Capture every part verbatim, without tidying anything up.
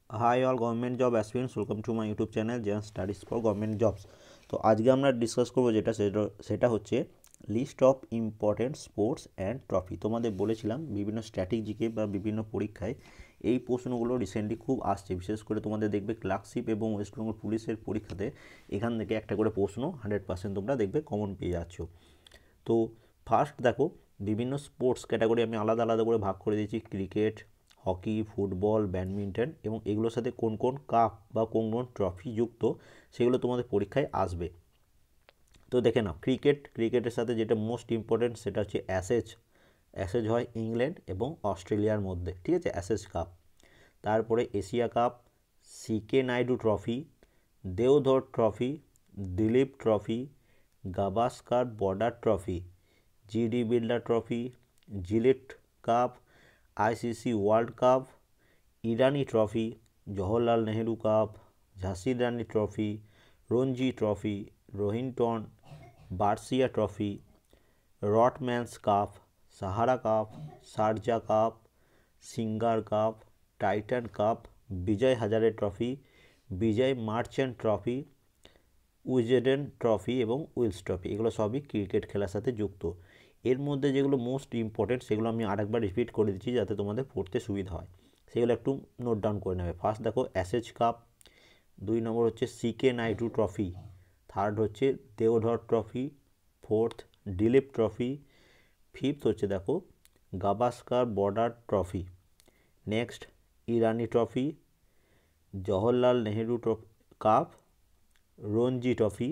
High all government job aspirants, welcome to my YouTube channel Zen studies for government jobs. তো আজকে আমরা discuss করবো যেটা সেটা সেটা হচ্ছে list of important sports and trophy. তোমাদের বলেছিলাম বিভিন্ন স্ট্র্যাটেজিকে বা বিভিন্ন পরীক্ষায় এই প্রশ্নগুলো রিসেন্টলি খুব আসছে, বিশেষ করে তোমাদের দেখবে ক্লার্কশিপ এবং ওয়েস্ট বেঙ্গল পুলিশের পরীক্ষাতে এখান থেকে একটা করে প্রশ্ন হান্ড্রেড পার্সেন্ট তোমরা দেখবে কমন পেয়ে যাচ্ছ। তো ফার্স্ট দেখো, বিভিন্ন স্পোর্টস ক্যাটাগরি আমি আলাদা আলাদা করে ভাগ করে দিয়েছি: ক্রিকেট, হকি, ফুটবল, ব্যাডমিন্টন, এবং এগুলোর সাথে কোন কোন কাপ বা কোন কোন ট্রফি যুক্ত সেগুলো তোমাদের পরীক্ষায় আসবে। তো দেখে নাও, ক্রিকেট ক্রিকেটের সাথে যেটা মোস্ট ইম্পর্টেন্ট সেটা হচ্ছে অ্যাশেজ। অ্যাশেজ হয় ইংল্যান্ড এবং অস্ট্রেলিয়ার মধ্যে, ঠিক আছে, অ্যাশেজ কাপ। তারপরে Asia cup, CK Naidu trophy, Deodhar trophy, Duleep trophy, Gavaskar Border trophy, GD বিল্ডার trophy, Gillette cup, ICC world cup, Irani trophy, Jawaharlal Nehru cup, ঝাঁসির Rani trophy, Ranji trophy, Rohinton Baria trophy, Rothmans cup, Sahara cup, Sharjah cup, Singer cup, Titan cup, Vijay Hazare trophy, Vijay Merchant trophy, Wisden trophy এবং Wills trophy, এগুলো সবই cricket খেলার সাথে যুক্ত। এর মধ্যে যেগুলো মোস্ট ইম্পর্টেন্ট সেগুলো আমি আরেকবার রিপিট করে দিচ্ছি যাতে তোমাদের পড়তে সুবিধা হয়, সেগুলো একটু নোট ডাউন করে নেবে। ফার্স্ট দেখো অ্যাশেজ কাপ, দুই নম্বর হচ্ছে সিকে নাইডু ট্রফি, থার্ড হচ্ছে Deodhar trophy, fourth Duleep trophy, fifth হচ্ছে দেখো Gavaskar Border trophy, next Irani trophy, Jawaharlal Nehru cup, Ranji trophy,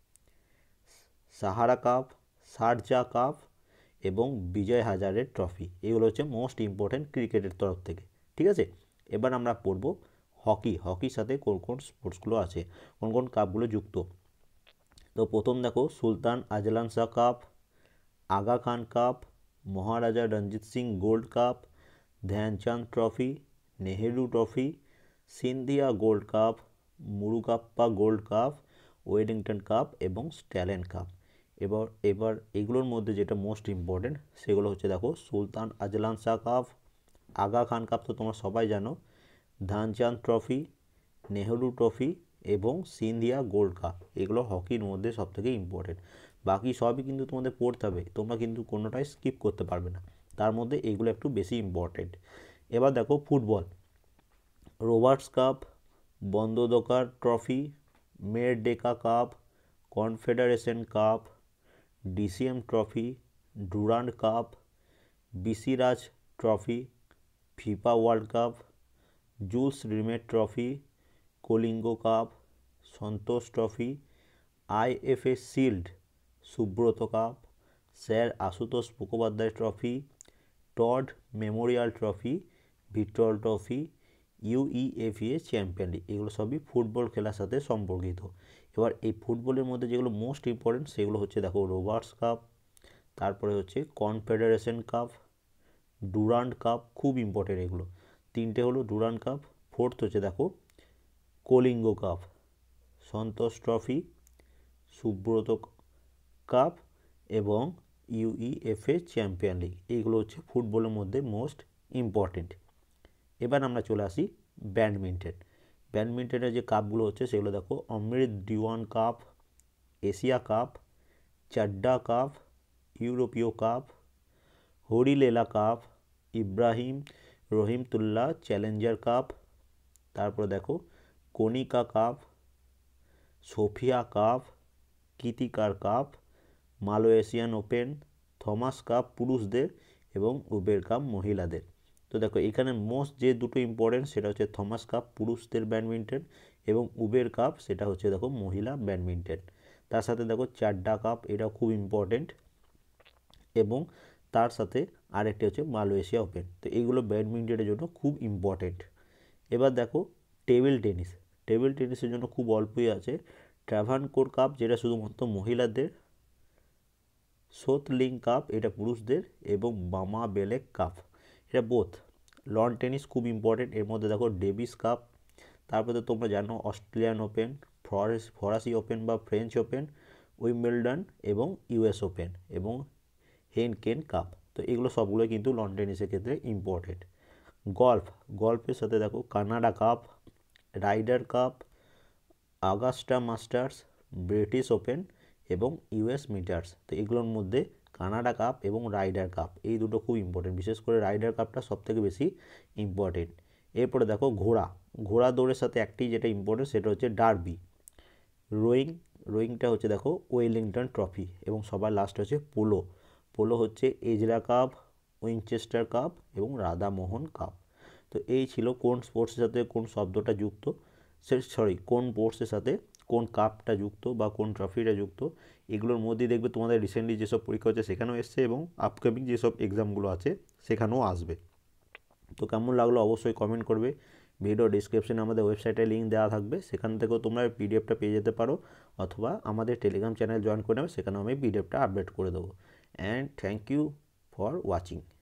Sahara cup, Sharjah cup এবং বিজয় হাজারে ট্রফি, এগুলো হচ্ছে মোস্ট ইম্পর্ট্যান্ট ক্রিকেটের তরফ থেকে, ঠিক আছে। এবার আমরা পড়ব হকি। হকির সাথে কোন কোন স্পোর্টসগুলো আছে, কোন কোন কাপগুলো যুক্ত। তো প্রথম দেখো Sultan Azlan Shah cup, Aga Khan cup, Maharaja Ranjit Singh gold cup, Dhyanchand trophy, Nehru trophy, Scindia gold cup, Murugappa gold cup, ওয়েডিংটন কাপ এবং স্ট্যালেন কাপ। এবার এবার এগুলোর মধ্যে যেটা মোস্ট ইম্পর্টেন্ট সেগুলো হচ্ছে দেখো Sultan Azlan Shah cup, Aga Khan cup তো তোমরা সবাই জানো, ধ্যানচাঁদ ট্রফি, নেহেরু ট্রফি এবং সিন্ধিয়া গোল্ড কাপ, এগুলো হকির মধ্যে সবথেকে ইম্পর্টেন্ট। বাকি সবই কিন্তু তোমাদের পড়তে হবে, তোমরা কিন্তু কোনোটাই স্কিপ করতে পারবে না, তার মধ্যে এগুলো একটু বেশি ইম্পর্টেন্ট। এবার দেখো football, Roberts cup, Bandodkar trophy, Merdeka cup, Confederation cup, DCM trophy, Durand cup, বিসিরাজ trophy, FIFA world cup, Jules Rimet trophy, Kalinga cup, Santosh trophy, IFA shield, Subroto cup, sir Ashutosh Mukhopadhyay trophy, Todd memorial trophy, Victor trophy, UEFA champion league, এগুলো সবই football খেলার সাথে সম্পর্কিত। এবার এই ফুটবলের মধ্যে যেগুলো মোস্ট ইম্পর্টেন্ট সেগুলো হচ্ছে দেখো রোবার্টস কাপ, তারপরে হচ্ছে কনফেডারেশন কাপ, ডুরান্ড কাপ, খুব ইম্পর্টেন্ট এগুলো তিনটে হলো ডুরান্ড কাপ, ফোর্থ হচ্ছে দেখো Kalinga cup, Santosh trophy, Subroto cup এবং ইউইএফএ চ্যাম্পিয়ন লিগ, এইগুলো হচ্ছে ফুটবলের মধ্যে মোস্ট ইম্পর্টেন্ট। এবার আমরা চলে আসি ব্যাডমিন্টন। ব্যাডমিন্টনের যে কাপগুলো হচ্ছে সেগুলো দেখো Amrit Diwan cup, Asia cup, Chadha cup, ইউরোপীয় cup, Harilela cup, Ibrahim Rahimtoola challenger cup, তারপরে দেখো কনিকা কাপ, সোফিয়া কাপ, কৃতিকার cup, Malaysian open, Thomas cup পুরুষদের এবং উবের কাপ মহিলাদের। তো দেখো এখানে মোস্ট যে দুটো ইম্পর্টেন্ট সেটা হচ্ছে থমাস কাপ পুরুষদের ব্যাডমিন্টন এবং উবের কাপ সেটা হচ্ছে দেখো মহিলা ব্যাডমিন্টন। তার সাথে দেখো চাড্ডা কাপ, এটাও খুব ইম্পর্টেন্ট, এবং তার সাথে আরেকটি হচ্ছে মালয়েশিয়া ওপেন। তো এইগুলো ব্যাডমিন্টনের জন্য খুব ইম্পর্টেন্ট। এবার দেখো টেবিল টেনিস। টেবিল টেনিসের জন্য খুব অল্পই আছে, ট্রাভানকোর কাপ যেটা শুধুমাত্র মহিলাদের, সোথলিং কাপ এটা পুরুষদের, এবং বামা বেলেক কাপ এটা বোথ। লন টেনিস খুব ইম্পর্টেন্ট, এর মধ্যে দেখো ডেভিস কাপ, তারপরে তো তোমরা জানো অস্ট্রেলিয়ান ওপেন, ফরাস ফরাসি ওপেন বা ফ্রেঞ্চ ওপেন, উইম্বলডন এবং ইউএস ওপেন এবং হেনকেন কাপ। তো এগুলো সবগুলোই কিন্তু লন টেনিসের ক্ষেত্রে ইম্পর্টেন্ট। গল্ফ, গল্ফের সাথে দেখো Canada cup, Ryder cup, Augusta Masters, British open এবং ইউএস মিটার্স। তো এগুলোর মধ্যে কানাডা কাপ এবং রাইডার কাপ এই দুটো খুব ইম্পর্টেন্ট, বিশেষ করে রাইডার কাপটা সবথেকে বেশি ইম্পর্টেন্ট। এরপরে দেখো ঘোড়া, ঘোড়া দৌড়ের সাথে একটি যেটা ইম্পর্টেন্ট সেটা হচ্ছে ডার্বি। রোয়িং, রোয়িংটা হচ্ছে দেখো ওয়েলিংটন ট্রফি। এবং সবার লাস্ট হচ্ছে পোলো, পোলো হচ্ছে এজরা কাপ, উইনচেস্টার কাপ এবং রাধামোহন কাপ। তো এই ছিল কোন স্পোর্টসের সাথে কোন শব্দটা যুক্ত, সে সরি কোন স্পোর্টসের সাথে কোন কাপটা যুক্ত বা কোন ট্রফিটা যুক্ত। এগুলোর মধ্যেই দেখবে তোমাদের রিসেন্টলি যেসব পরীক্ষা হচ্ছে সেখানেও এসছে এবং আপকামিং যেসব এক্সামগুলো আছে সেখানেও আসবে। তো কেমন লাগলো অবশ্যই কমেন্ট করবে। ভিডিও ডিসক্রিপশনে আমাদের ওয়েবসাইটের লিঙ্ক দেওয়া থাকবে, সেখান থেকেও তোমরা পিডিএফটা পেয়ে যেতে পারো, অথবা আমাদের টেলিগ্রাম চ্যানেল জয়েন করে নেবে, সেখানেও আমি পিডিএফটা আপডেট করে দেবো। And thank you for watching.